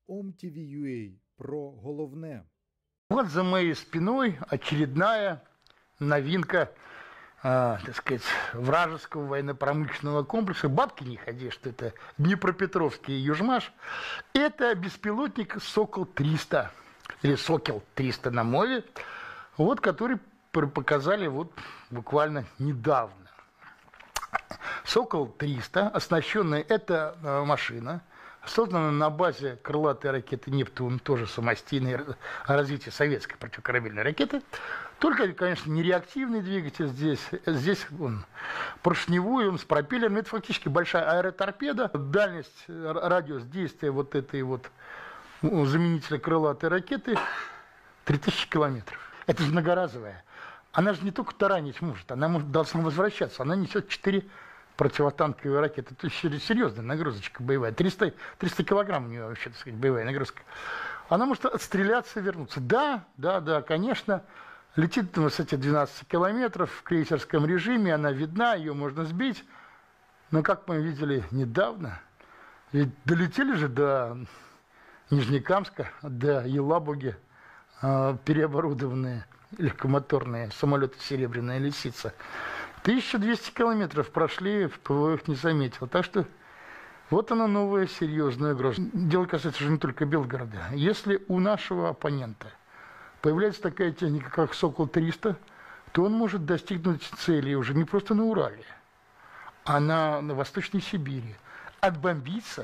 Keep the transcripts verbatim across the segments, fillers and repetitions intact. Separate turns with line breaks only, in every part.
ом ті ві ю а про головне.
Вот за моей спиной очередная новинка, э, так сказать, вражеского военно-промышленного комплекса. Бабки не ходи, что это Днепропетровский Южмаш. Это беспилотник Сокол триста, или Сокол триста на мове, вот, который показали вот буквально недавно. Сокол триста, оснащенная эта машина, создана на базе крылатой ракеты «Нептун», тоже самостийное развитие советской противокорабельной ракеты. Только, конечно, не реактивный двигатель здесь. Здесь он поршневой, он с пропеллером. Это фактически большая аэроторпеда. Дальность, радиус действия вот этой вот заменителя крылатой ракеты три тысячи километров. Это же многоразовая. Она же не только таранить может, она может, должна возвращаться. Она несет четыре противотанковые ракеты. Это серьезная нагрузочка боевая. триста, триста килограмм у нее вообще, так сказать, боевая нагрузка. Она может отстреляться и вернуться. Да, да, да, конечно. Летит на высоте двенадцать километров в крейсерском режиме. Она видна, ее можно сбить. Но, как мы видели недавно, ведь долетели же до Нижнекамска, до Елабуги э, переоборудованные легкомоторные самолеты «Серебряная лисица». тысяча двести километров прошли, ПВО их не заметил. Так что вот она новая серьезная угроза. Дело касается же не только Белгорода. Если у нашего оппонента появляется такая техника, как Сокол триста, то он может достигнуть цели уже не просто на Урале, а на, на Восточной Сибири. Отбомбиться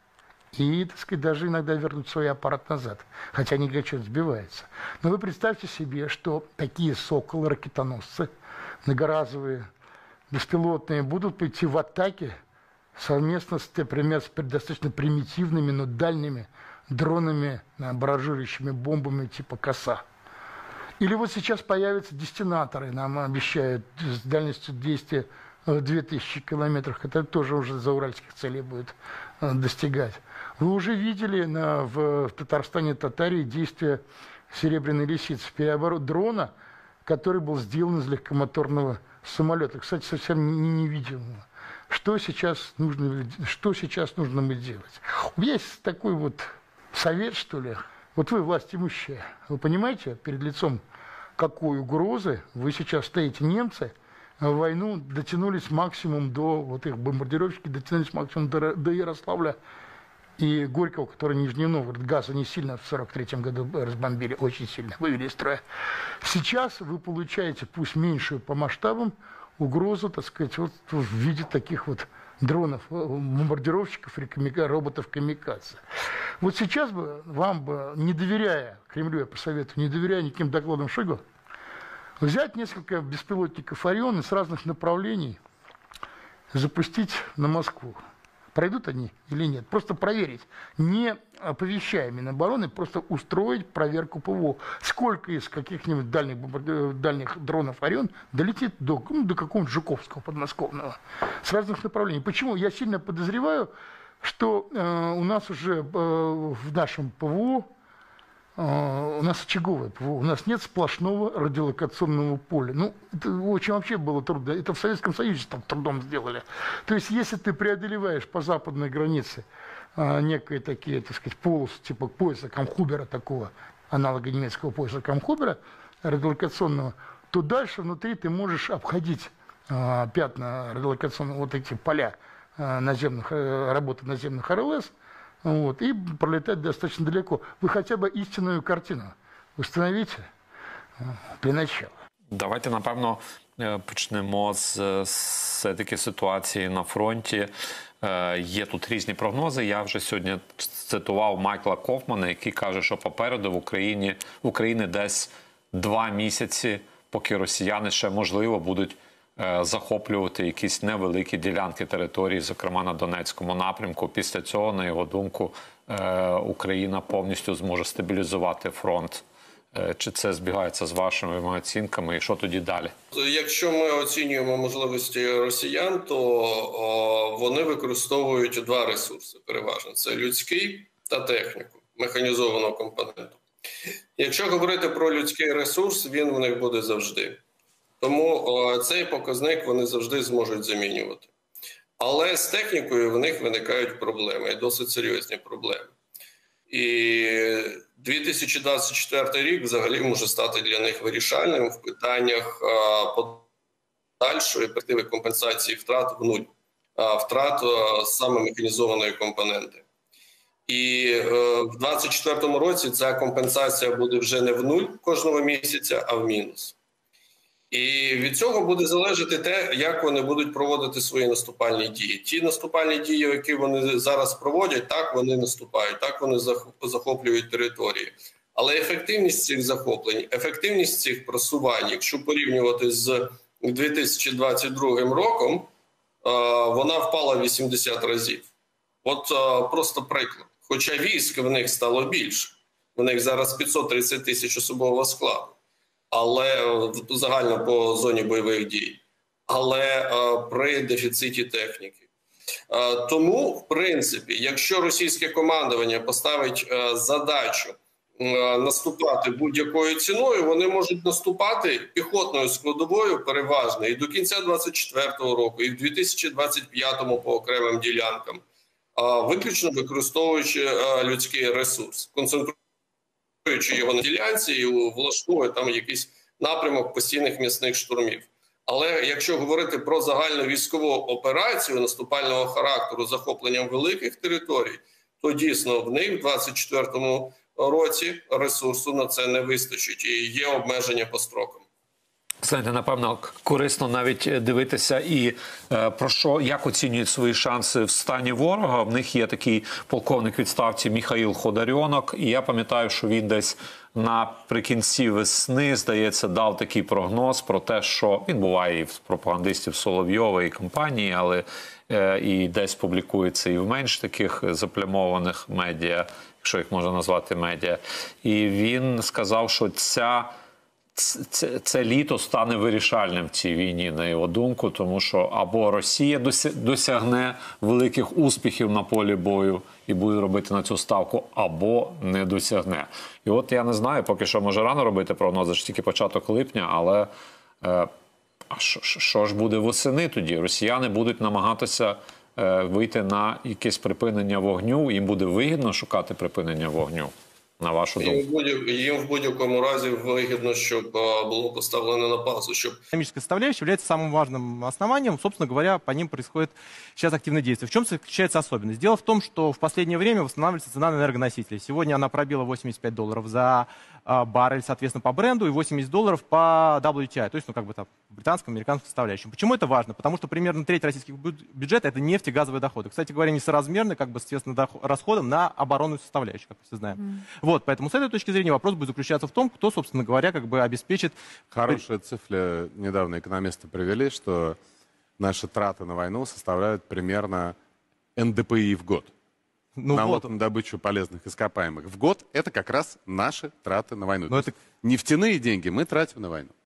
и, так сказать, даже иногда вернуть свой аппарат назад. Хотя Нигачев сбивается. Но вы представьте себе, что такие «Соколы», многоразовые, беспилотные, будут идти в атаке совместно с, например, с достаточно примитивными, но дальними дронами, баражирующими бомбами типа «Коса». Или вот сейчас появятся дестинаторы, нам обещают с дальностью действия в две тысячи километров. Это тоже уже за уральских целей будет достигать. Вы уже видели на, в, в Татарстане, Татарии действия «Серебряной лисицы», переоборот дрона, который был сделан из легкомоторного самолета. Кстати, совсем невидимого. Что сейчас нужно, что сейчас нужно мы делать? У меня есть такой вот совет, что ли. Вот вы, власть имущие, вы понимаете, перед лицом какой угрозы вы сейчас стоите? Немцы в войну дотянулись максимум до, вот их бомбардировщики дотянулись максимум до, до Ярославля и Горького, который Нижний Новгород. Газ они сильно в сорок третьем году разбомбили, очень сильно, вывели из строя. Сейчас вы получаете, пусть меньшую по масштабам, угрозу, так сказать, вот в виде таких вот дронов, бомбардировщиков, роботов камикадзе. Вот сейчас бы вам бы, не доверяя Кремлю, я посоветую, не доверяя никаким докладам Шойгу, взять несколько беспилотников «Орион» и с разных направлений запустить на Москву. Пройдут они или нет? Просто проверить, не оповещая Минобороны, просто устроить проверку ПВО. Сколько из каких-нибудь дальних, дальних дронов «Орион» долетит до, ну, до какого-нибудь Жуковского, подмосковного, с разных направлений. Почему? Я сильно подозреваю, что э, у нас уже э, в нашем ПВО, э, у нас очаговое ПВО, у нас нет сплошного радиолокационного поля. Ну, это очень вообще было трудно. Это в Советском Союзе там трудом сделали. То есть, если ты преодолеваешь по западной границе э, некие такие, так сказать, полосы, типа пояса Камхубера, такого аналога немецкого пояса Камхубера, радиолокационного, то дальше внутри ты можешь обходить э, пятна радиолокационного, вот эти поля, наземных, работы наземных эр эл эс, вот, и пролетать достаточно далеко. Вы хотя бы истинную картину установите для начала.
Давайте, напевно, почнемо з все-таки ситуації на фронті. Є тут різні прогнози. Я вже сьогодні цитував Майкла Кофмана, який каже, що попереду в Україні, в Україні десь два місяці, поки росіяни ще, можливо, будуть захоплювати якісь невеликі ділянки території, зокрема на Донецькому напрямку. Після цього, на його думку, Україна повністю зможе стабілізувати фронт. Чи це збігається з вашими оцінками і що тоді далі?
Якщо ми оцінюємо можливості росіян, то вони використовують два ресурси переважно. Це людський та техніку, механізованого компоненту. Якщо говорити про людський ресурс, він у них буде завжди. Тому цей показник вони завжди зможуть замінювати. Але з технікою в них виникають проблеми, і досить серйозні проблеми. І дві тисячі двадцять четвертий рік взагалі може стати для них вирішальним в питаннях подальшої перспективи компенсації втрат в нуль, втрат саме механізованої компоненти. І в двадцять четвертому році ця компенсація буде вже не в нуль кожного місяця, а в мінус. І від цього буде залежати те, як вони будуть проводити свої наступальні дії. Ті наступальні дії, які вони зараз проводять, так вони наступають, так вони захоплюють території. Але ефективність цих захоплень, ефективність цих просувань, якщо порівнювати з дві тисячі двадцять другим роком, вона впала вісімдесят разів. От просто приклад. Хоча військ в них стало більше. В них зараз п'ятсот тридцять тисяч особового складу. Але загально по зоні бойових дій, але а, при дефіциті техніки. А, тому, в принципі, якщо російське командування поставить а, задачу а, наступати будь-якою ціною, вони можуть наступати піхотною складовою переважно і до кінця двадцять четвертого року, і в дві тисячі двадцять п'ятому по окремим ділянкам, а, виключно використовуючи а, людський ресурс, концентруючи його на ділянці і влаштовує там якийсь напрямок постійних м'ясних штурмів. Але якщо говорити про загальну військову операцію наступального характеру з захопленням великих територій, то дійсно в них в двадцять четвертому році ресурсу на це не вистачить і є обмеження по строкам.
Знаєте, напевно, корисно навіть дивитися і е, про що, як оцінюють свої шанси в стані ворога. В них є такий полковник відставці Міхаїл Ходорьонок, і я пам'ятаю, що він десь наприкінці весни, здається, дав такий прогноз про те, що він буває і в пропагандистів Соловйова і компанії, але е, і десь публікується і в менш таких заплямованих медіа, якщо їх можна назвати медіа. І він сказав, що ця Це, це літо стане вирішальним в цій війні, на його думку, тому що або Росія досягне великих успіхів на полі бою і буде робити на цю ставку, або не досягне. І от я не знаю, поки що може рано робити прогнози, ж тільки початок липня, але е, що, що ж буде восени тоді? Росіяни будуть намагатися е, вийти на якесь припинення вогню, їм буде вигідно шукати припинення вогню. На вашу думку?
Їм в будь-якому разі вигідно, щоб було поставлено на паузу. Щоб...
Экономическая составляющая является самым важным основанием. Собственно говоря, по ним происходит сейчас активное действие. В чем заключается особенность? Дело в том, что в последнее время восстанавливается цена на энергоносители. Сегодня она пробила восемьдесят пять долларов за баррель, соответственно, по бренду, и восемьдесят долларов по дабл ю ти ай, то есть, ну, как бы там, британском, американском составляющем. Почему это важно? Потому что примерно треть российских бюджета – это нефть и газовые доходы. Кстати говоря, несоразмерны, как бы, соответственно, расходам на оборонную составляющую, как мы все знаем. Mm. Вот, поэтому с этой точки зрения вопрос будет заключаться в том, кто, собственно говоря, как бы обеспечит...
Хорошая цифра, недавно экономисты привели, что наши траты на войну составляют примерно эн дэ пэ и в год. Ну налог вот. На добычу полезных ископаемых в год – это как раз наши траты на войну. Это... Нефтяные деньги мы тратим на войну.